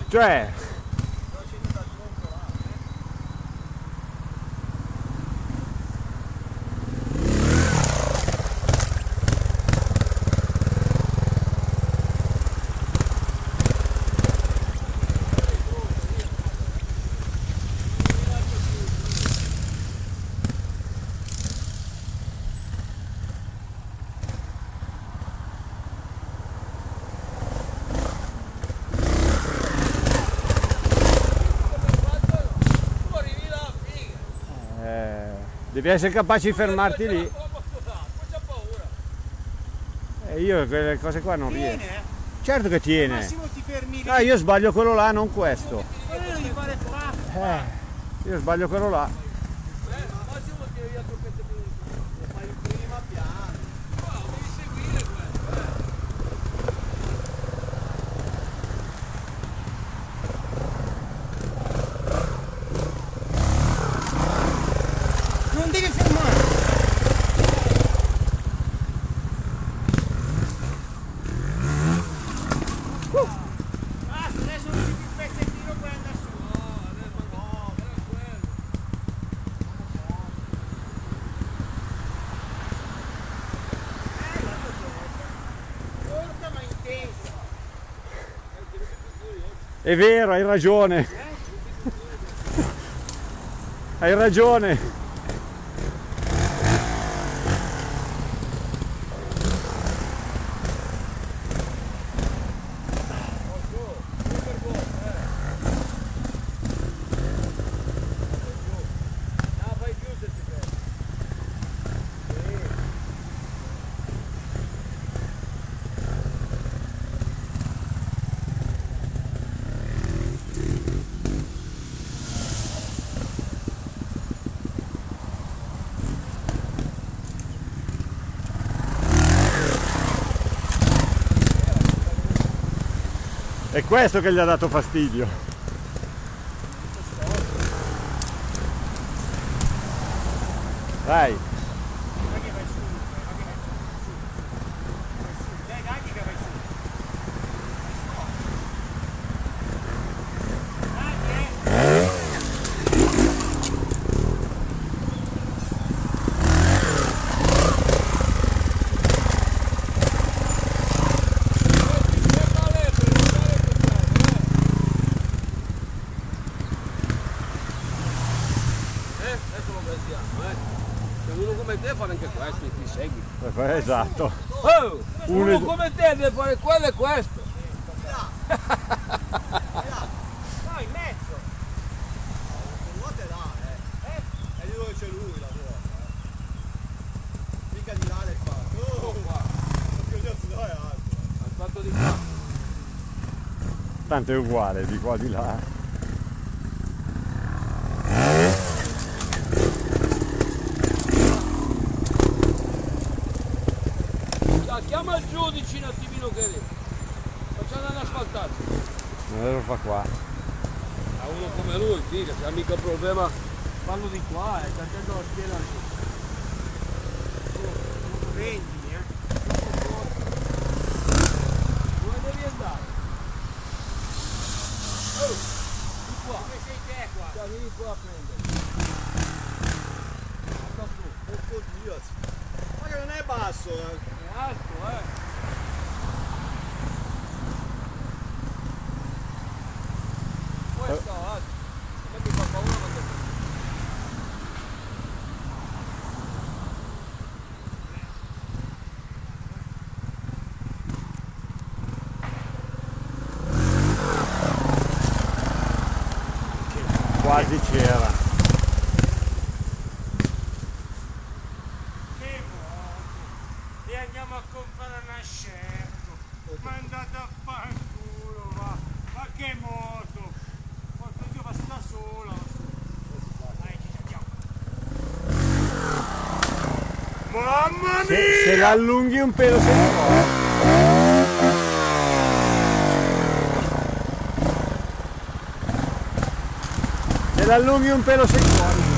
Cioè... Devi essere capace di fermarti lì. E io quelle cose qua non riesco. Certo che tiene. Massimo ti fermi lì. Ah, io sbaglio quello là, non questo. Devi fare Io sbaglio quello là. Massimo tiri via il trucchetto più. Lo fai in prima piano. No, devi seguire questo. Non devi fermare. Basta, adesso non il pezzettino puoi andare su. No, era quello. Corta ma intensa. È vero, hai ragione. Hai ragione. È questo che gli ha dato fastidio. Dai. Adesso lo pensiamo, Se uno come te fa anche questo e ti segui. Esatto. Oh, uno come te deve fare quello e questo. No, in mezzo. La ruota è là, È lì dove c'è lui la ruota, Mica di là l'hai fatto. Oh, qua. Che cazzo dai alto. Hai fatto di qua. Tanto è uguale di qua di là. Chiama il giudice un attimino che lì. Facciamo una asfaltata. Non lo fa qua. A uno come lui, figa, c'è mica problema. Fallo di qua, tantando la schiena lì. Prendi, Dove devi andare? Oh, di qua. Dove sei te qua? Cioè, vieni qua a prendere. Guarda su. Oddio. Ma che non è basso, È alto, Questo, a me mi fa paura quando... Quasi c'era. Che moto! E andiamo a comprare una Sherco! Ma andate a fanculo, va! Ma che moto! Porco Dio, ma sta sola! Dai, ci sentiamo! Mamma mia! Se l'allunghi un pelo sei fuori. Se l'allunghi un pelo sei fuori.